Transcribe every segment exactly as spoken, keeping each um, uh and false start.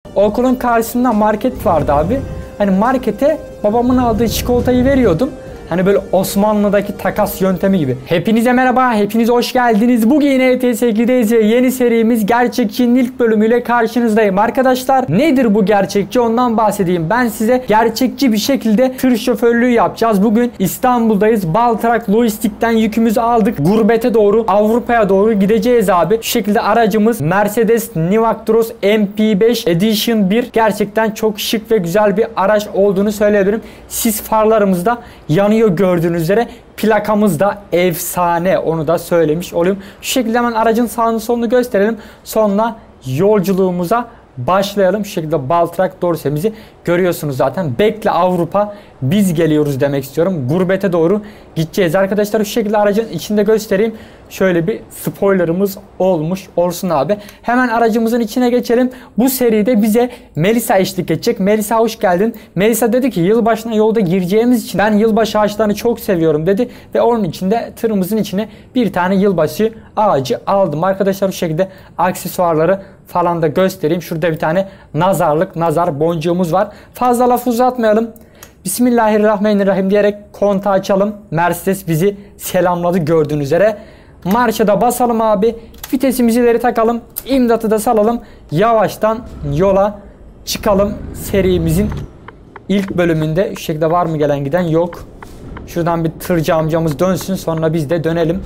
Okulun karşısında market vardı abi. Hani markete babamın aldığı çikolatayı veriyordum. Hani böyle Osmanlı'daki takas yöntemi gibi. Hepinize merhaba, hepiniz hoş geldiniz. Bugün E T S iki'deyiz ve yeni serimiz Gerçekçi'nin ilk bölümüyle karşınızdayım. Arkadaşlar nedir bu gerçekçi, ondan bahsedeyim. Ben size gerçekçi bir şekilde tır şoförlüğü yapacağız. Bugün İstanbul'dayız. Baltrak Lojistik'ten yükümüzü aldık. Gurbete doğru, Avrupa'ya doğru gideceğiz abi. Şu şekilde aracımız Mercedes Nivactros M P beş Edition bir. Gerçekten çok şık ve güzel bir araç olduğunu söyleyebilirim. Sis farlarımız da yanıyor gördüğünüz üzere. Plakamız da efsane, onu da söylemiş olayım. Şu şekilde hemen aracın sağını solunu gösterelim. Sonra yolculuğumuza başlayalım. Şu şekilde Baltrak dorsemizi görüyorsunuz zaten. Bekle Avrupa, biz geliyoruz demek istiyorum. Gurbete doğru gideceğiz arkadaşlar. Şu şekilde aracın içinde göstereyim. Şöyle bir spoilerımız olmuş olsun abi. Hemen aracımızın içine geçelim. Bu seride bize Melisa eşlik edecek. Melisa hoş geldin. Melisa dedi ki yılbaşına yolda gireceğimiz için ben yılbaşı ağaçlarını çok seviyorum dedi. Ve onun için de tırımızın içine bir tane yılbaşı ağacı aldım. Arkadaşlar bu şekilde aksesuarları falan da göstereyim. Şurada bir tane nazarlık, nazar boncuğumuz var. Fazla laf uzatmayalım. Bismillahirrahmanirrahim diyerek kontağı açalım. Mercedes bizi selamladı gördüğünüz üzere. Marşa da basalım abi. Vitesimizi ileri takalım. İmdatı da salalım. Yavaştan yola çıkalım. Serimizin ilk bölümünde. Şu şekilde var mı gelen giden? Yok. Şuradan bir tırcı amcamız dönsün. Sonra biz de dönelim.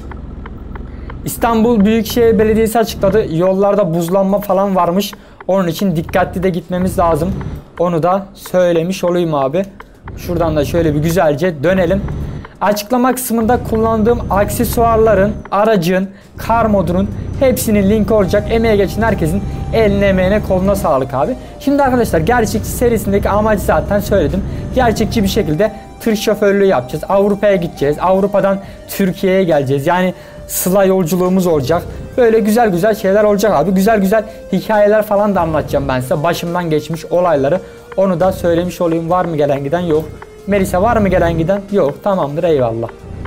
İstanbul Büyükşehir Belediyesi açıkladı. Yollarda buzlanma falan varmış. Onun için dikkatli de gitmemiz lazım. Onu da söylemiş olayım abi. Şuradan da şöyle bir güzelce dönelim. Açıklama kısmında kullandığım aksesuarların, aracın, kar modunun hepsinin linki olacak. Emeğe geçin herkesin eline emeğine koluna sağlık abi. Şimdi arkadaşlar gerçekçi serisindeki amacı zaten söyledim. Gerçekçi bir şekilde tır şoförlüğü yapacağız. Avrupa'ya gideceğiz. Avrupa'dan Türkiye'ye geleceğiz. Yani sıla yolculuğumuz olacak. Böyle güzel güzel şeyler olacak abi. Güzel güzel hikayeler falan da anlatacağım ben size. Başımdan geçmiş olayları. Onu da söylemiş olayım. Var mı gelen giden? Yok. Melisa var mı gelen giden? Yok. Tamamdır, eyvallah.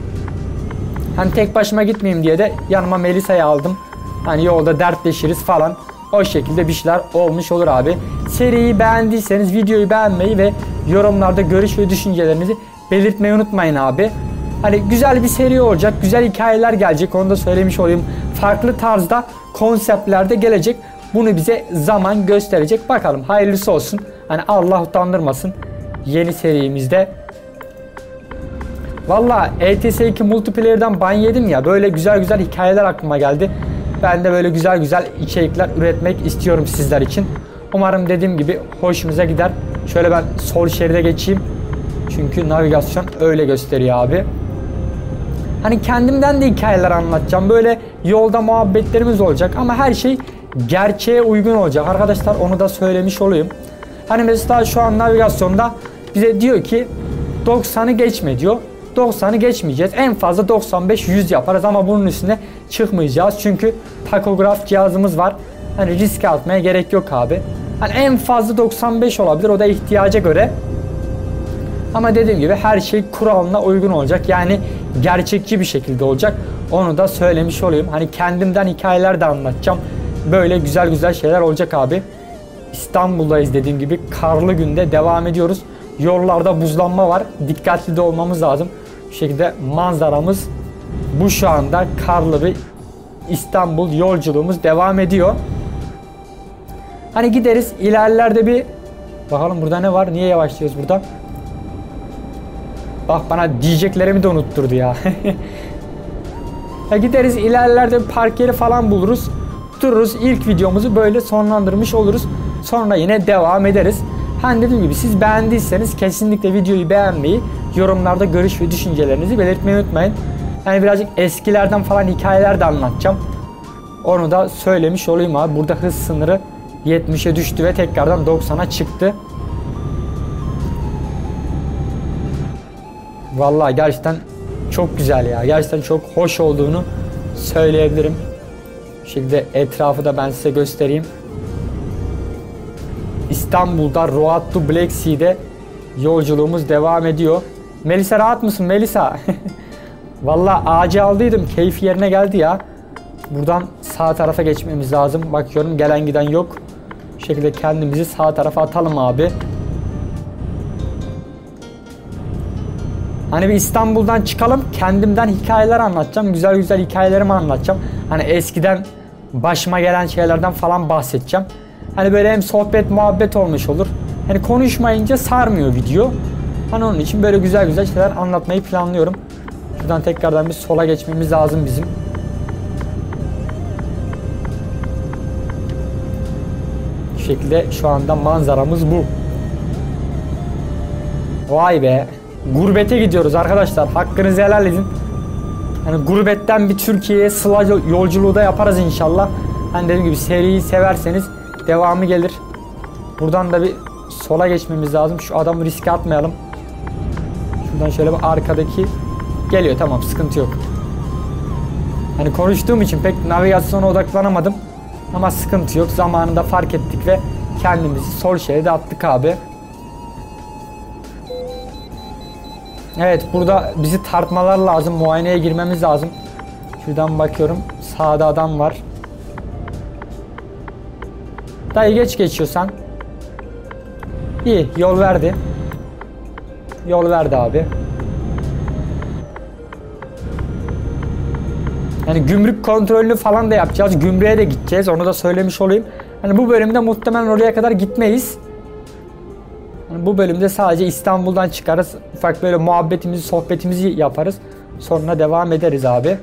Hani tek başıma gitmeyeyim diye de yanıma Melisa'yı aldım. Hani yolda dertleşiriz falan. O şekilde bir şeyler olmuş olur abi. Seriyi beğendiyseniz videoyu beğenmeyi ve yorumlarda görüş ve düşüncelerinizi belirtmeyi unutmayın abi. Hani güzel bir seri olacak. Güzel hikayeler gelecek. Onu da söylemiş olayım. Farklı tarzda konseptlerde gelecek. Bunu bize zaman gösterecek. Bakalım hayırlısı olsun. Hani Allah utandırmasın. Yeni serimizde. Valla E T S iki multiplayer'dan ban yedim ya. Böyle güzel güzel hikayeler aklıma geldi. Ben de böyle güzel güzel içerikler üretmek istiyorum sizler için. Umarım dediğim gibi hoşumuza gider. Şöyle ben sol şeride geçeyim. Çünkü navigasyon öyle gösteriyor abi. Hani kendimden de hikayeler anlatacağım. Böyle yolda muhabbetlerimiz olacak. Ama her şey gerçeğe uygun olacak. Arkadaşlar onu da söylemiş olayım. Hani mesela şu an navigasyonda bize diyor ki doksanı geçme diyor. doksanı geçmeyeceğiz. En fazla doksan beş yüz yaparız ama bunun üstüne çıkmayacağız. Çünkü takograf cihazımız var. Hani risk atmaya gerek yok abi. Hani en fazla doksan beş olabilir. O da ihtiyaca göre. Ama dediğim gibi her şey kuralına uygun olacak. Yani gerçekçi bir şekilde olacak. Onu da söylemiş olayım. Hani kendimden hikayeler de anlatacağım. Böyle güzel güzel şeyler olacak abi. İstanbul'dayız dediğim gibi. Karlı günde devam ediyoruz. Yollarda buzlanma var. Dikkatli de olmamız lazım. Bu şekilde manzaramız bu, şu anda karlı bir İstanbul yolculuğumuz devam ediyor. Hani gideriz ilerlerde bir bakalım burada ne var? Niye yavaşlıyoruz burada? Bak bana diyeceklerimi de unutturdu ya. Ya gideriz ilerlerde bir park yeri falan buluruz. Dururuz. İlk videomuzu böyle sonlandırmış oluruz. Sonra yine devam ederiz. Hani dediğim gibi siz beğendiyseniz kesinlikle videoyu beğenmeyi, yorumlarda görüş ve düşüncelerinizi belirtmeyi unutmayın. Yani birazcık eskilerden falan hikayeler de anlatacağım. Onu da söylemiş olayım abi. Burada hız sınırı yetmişe düştü ve tekrardan doksana çıktı. Vallahi gerçekten çok güzel ya. Gerçekten çok hoş olduğunu söyleyebilirim. Bu şekilde etrafı da ben size göstereyim. İstanbul'da Road to Black Sea'de yolculuğumuz devam ediyor. Melisa rahat mısın Melisa? Vallahi ağacı aldıydım. Keyif yerine geldi ya. Buradan sağ tarafa geçmemiz lazım. Bakıyorum gelen giden yok. Bu şekilde kendimizi sağ tarafa atalım abi. Hani bir İstanbul'dan çıkalım, kendimden hikayeler anlatacağım. Güzel güzel hikayelerimi anlatacağım. Hani eskiden başıma gelen şeylerden falan bahsedeceğim. Hani böyle hem sohbet muhabbet olmuş olur. Hani konuşmayınca sarmıyor video. Hani onun için böyle güzel güzel şeyler anlatmayı planlıyorum. Şuradan tekrardan bir sola geçmemiz lazım bizim. Bu şekilde şu anda manzaramız bu. Vay be. Gurbete gidiyoruz arkadaşlar. Hakkınızı helal edin. Hani gurbetten bir Türkiye'ye sıla yolculuğu da yaparız inşallah. Hani dediğim gibi seriyi severseniz devamı gelir. Buradan da bir sola geçmemiz lazım. Şu adamı riske atmayalım. Şuradan şöyle bir arkadaki geliyor, tamam, sıkıntı yok. Hani konuştuğum için pek navigasyona odaklanamadım. Ama sıkıntı yok. Zamanında fark ettik ve kendimizi sol şeride attık abi. Evet, burada bizi tartmalar lazım. Muayeneye girmemiz lazım. Şuradan bakıyorum. Sağda adam var. Dayı geç geçiyorsan. İyi, yol verdi. Yol verdi abi. Yani gümrük kontrolünü falan da yapacağız. Gümrüğe de gideceğiz. Onu da söylemiş olayım. Hani bu bölümde muhtemelen oraya kadar gitmeyiz. Yani bu bölümde sadece İstanbul'dan çıkarız. Ufak böyle muhabbetimizi, sohbetimizi yaparız. Sonra devam ederiz abi.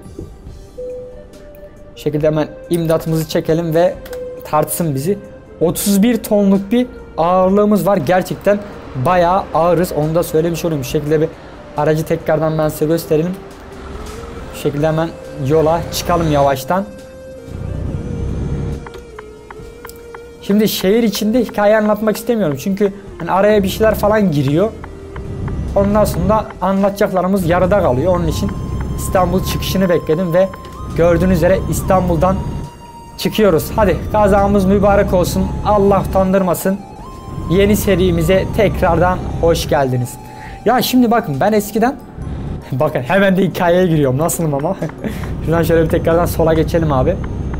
Bu şekilde hemen imdatımızı çekelim ve tartsın bizi. otuz bir tonluk bir ağırlığımız var. Gerçekten bayağı ağırız. Onu da söylemiş olayım. Bu şekilde bir aracı tekrardan ben size gösterelim. Bu şekilde hemen yola çıkalım yavaştan. Şimdi şehir içinde hikaye anlatmak istemiyorum. Çünkü hani araya bir şeyler falan giriyor. Ondan sonra anlatacaklarımız yarıda kalıyor. Onun için İstanbul çıkışını bekledim ve gördüğünüz üzere İstanbul'dan çıkıyoruz. Hadi kazamız mübarek olsun. Allah utandırmasın. Yeni serimize tekrardan hoş geldiniz. Ya şimdi bakın, ben eskiden bakın hemen de hikayeye giriyorum. Nasılım ama. Şuradan şöyle bir tekrardan sola geçelim abi.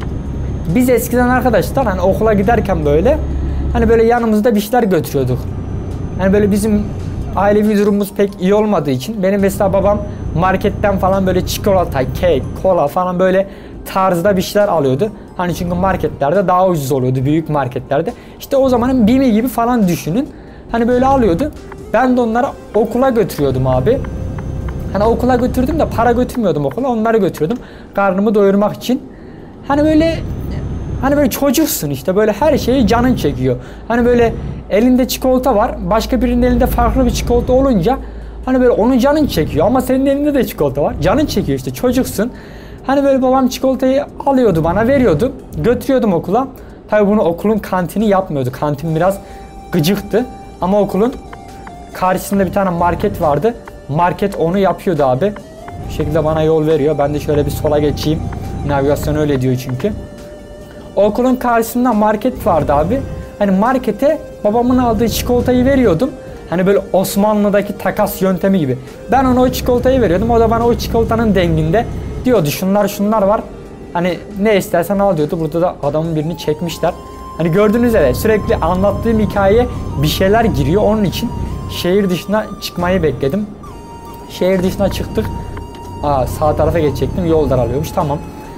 Biz eskiden arkadaşlar hani okula giderken böyle hani böyle yanımızda bir şeyler götürüyorduk. Hani böyle bizim ailevi durumumuz pek iyi olmadığı için benim mesela babam marketten falan böyle çikolata, kek, kola falan böyle tarzda bir şeyler alıyordu. Hani çünkü marketlerde daha ucuz oluyordu, büyük marketlerde. İşte o zamanın BİM'i gibi falan düşünün. Hani böyle alıyordu. Ben de onları okula götürüyordum abi. Hani okula götürdüm de para götürmüyordum okula. Onları götürüyordum karnımı doyurmak için. Hani böyle hani böyle çocuksun işte, böyle her şeyi canın çekiyor. Hani böyle elinde çikolata var. Başka birinin elinde farklı bir çikolata olunca hani böyle onun canın çekiyor. Ama senin elinde de çikolata var. Canın çekiyor işte, çocuksun. Hani böyle babam çikolatayı alıyordu, bana veriyordu. Götürüyordum okula. Tabii bunu okulun kantini yapmıyordu. Kantin biraz gıcıktı. Ama okulun karşısında bir tane market vardı. Market onu yapıyordu abi. Bu şekilde bana yol veriyor. Ben de şöyle bir sola geçeyim. Navigasyon öyle diyor çünkü. Okulun karşısında market vardı abi. Hani markete babamın aldığı çikolatayı veriyordum. Hani böyle Osmanlı'daki takas yöntemi gibi. Ben ona o çikolatayı veriyordum. O da bana o çikolatanın denginde diyordu şunlar şunlar var. Hani ne istersen al diyordu. Burada da adamın birini çekmişler. Hani gördüğünüz üzere sürekli anlattığım hikayeye bir şeyler giriyor. Onun için şehir dışına çıkmayı bekledim. Şehir dışına çıktık. Aa, sağ tarafa geçecektim. Yol daralıyormuş. Tamam.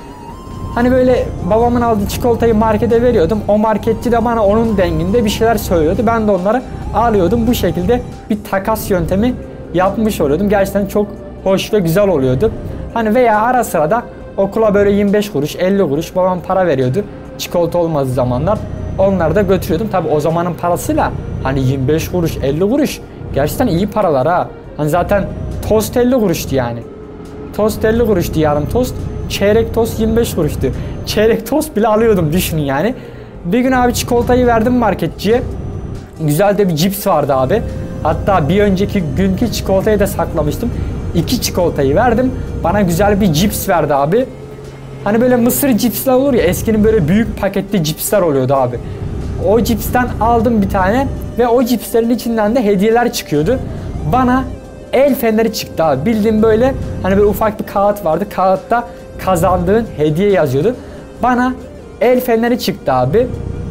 Hani böyle babamın aldığı çikolatayı markete veriyordum. O marketçi de bana onun denginde bir şeyler söylüyordu. Ben de onları alıyordum. Bu şekilde bir takas yöntemi yapmış oluyordum. Gerçekten çok hoş ve güzel oluyordu. Hani veya ara sıra da okula böyle yirmi beş kuruş, elli kuruş babam para veriyordu. Çikolata olmadığı zamanlar. Onları da götürüyordum. Tabi o zamanın parasıyla hani yirmi beş kuruş, elli kuruş gerçekten iyi paralar ha. Hani zaten tost elli kuruştu yani. Tost elli kuruştu, yarım tost. Çeyrek tost yirmi beş kuruştu. Çeyrek tost bile alıyordum, düşünün yani. Bir gün abi çikolatayı verdim marketçiye. Güzel de bir cips vardı abi. Hatta bir önceki günkü çikolatayı da saklamıştım. İki çikolatayı verdim. Bana güzel bir cips verdi abi. Hani böyle mısır cipsler olur ya, eskinin böyle büyük paketli cipsler oluyordu abi. O cipsten aldım bir tane ve o cipslerin içinden de hediyeler çıkıyordu. Bana el feneri çıktı abi. Bildiğim böyle hani böyle ufak bir kağıt vardı. Kağıtta kazandığın hediye yazıyordu. Bana el feneri çıktı abi.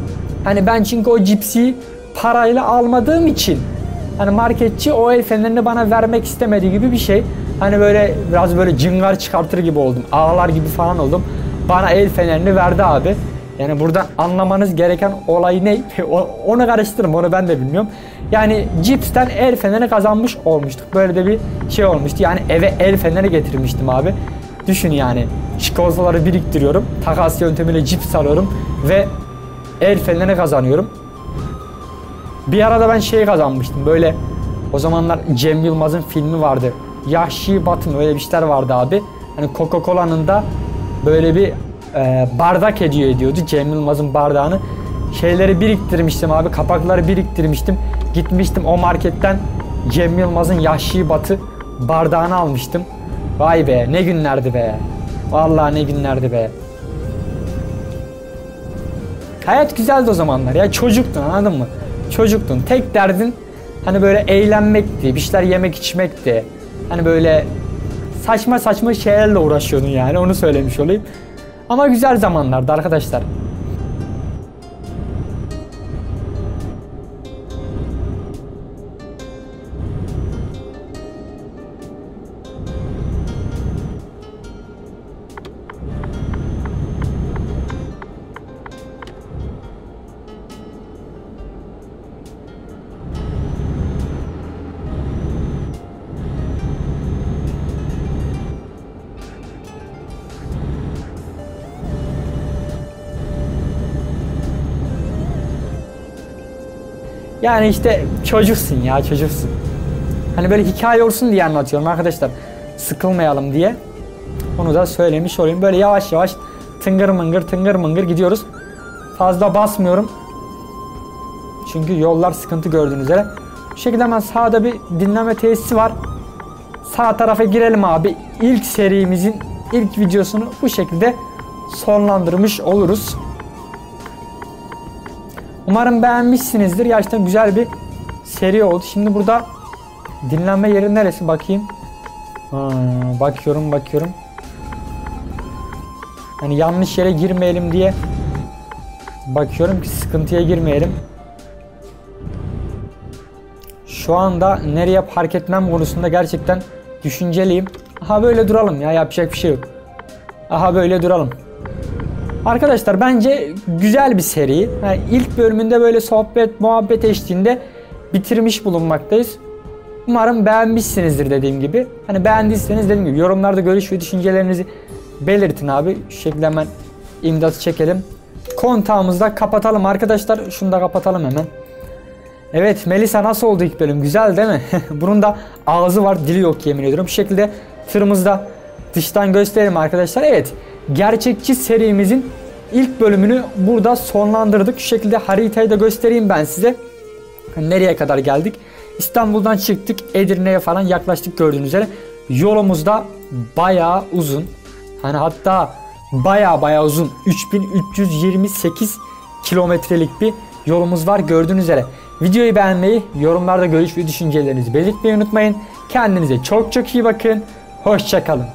Hani ben çünkü o cipsi parayla almadığım için hani marketçi o el fenerini bana vermek istemediği gibi bir şey. Hani böyle biraz böyle cıngar çıkartır gibi oldum. Ağlar gibi falan oldum. Bana el fenerini verdi abi. Yani buradan anlamanız gereken olay ne? Onu karıştırdım. Onu ben de bilmiyorum. Yani cipsten el feneri kazanmış olmuştuk. Böyle de bir şey olmuştu. Yani eve el feneri getirmiştim abi. Düşün yani. Çikolataları biriktiriyorum. Takas yöntemiyle cips alıyorum. Ve el feneri kazanıyorum. Bir arada ben şey kazanmıştım. Böyle o zamanlar Cem Yılmaz'ın filmi vardı. Yahşi Batı, öyle bir şeyler vardı abi. Hani Coca-Cola'nın da böyle bir e, bardak hediye ediyordu. Cem Yılmaz'ın bardağını. Şeyleri biriktirmiştim abi. Kapakları biriktirmiştim. Gitmiştim o marketten Cem Yılmaz'ın Yahşi Batı bardağını almıştım. Vay be, ne günlerdi be. Vallahi ne günlerdi be. Hayat güzeldi o zamanlar ya. Çocuktun, anladın mı? Çocuktun. Tek derdin hani böyle eğlenmekti. Bir şeyler yemek içmekti. Hani böyle saçma saçma şeylerle uğraşıyordun yani. Onu söylemiş olayım. Ama güzel zamanlardı arkadaşlar. Yani işte çocuksun ya, çocuksun. Hani böyle hikaye olsun diye anlatıyorum arkadaşlar. Sıkılmayalım diye. Onu da söylemiş olayım. Böyle yavaş yavaş tıngır mıngır tıngır mıngır gidiyoruz. Fazla basmıyorum. Çünkü yollar sıkıntı gördüğünüz üzere. Bu şekilde hemen sağda bir dinleme tesisi var. Sağ tarafa girelim abi. İlk serimizin ilk videosunu bu şekilde sonlandırmış oluruz. Umarım beğenmişsinizdir. Gerçekten güzel bir seri oldu. Şimdi burada dinlenme yeri neresi bakayım. Ha, bakıyorum bakıyorum. Hani yanlış yere girmeyelim diye bakıyorum ki sıkıntıya girmeyelim. Şu anda nereye park etmem konusunda gerçekten düşünceliyim. Aha böyle duralım ya, yapacak bir şey yok. Aha böyle duralım. Arkadaşlar bence güzel bir seri. Yani ilk bölümünde böyle sohbet muhabbet eşliğinde bitirmiş bulunmaktayız. Umarım beğenmişsinizdir dediğim gibi. Hani beğendiyseniz dediğim gibi yorumlarda görüş ve düşüncelerinizi belirtin abi. Şu şekilde hemen imdatı çekelim. Kontağımızı da kapatalım arkadaşlar. Şunu da kapatalım hemen. Evet, Melisa nasıl oldu ilk bölüm? Güzel değil mi? Bunun da ağzı var, dili yok yemin ediyorum. Bu şekilde tırımızda dıştan gösterelim arkadaşlar. Evet, gerçekçi serimizin ilk bölümünü burada sonlandırdık. Şu şekilde haritayı da göstereyim ben size. Nereye kadar geldik? İstanbul'dan çıktık, Edirne'ye falan yaklaştık gördüğünüz üzere. Yolumuz da bayağı uzun. Hani hatta bayağı bayağı uzun. üç bin üç yüz yirmi sekiz kilometrelik bir yolumuz var gördüğünüz üzere. Videoyu beğenmeyi, yorumlarda görüş ve düşüncelerinizi belirtmeyi unutmayın. Kendinize çok çok iyi bakın. Hoşça kalın.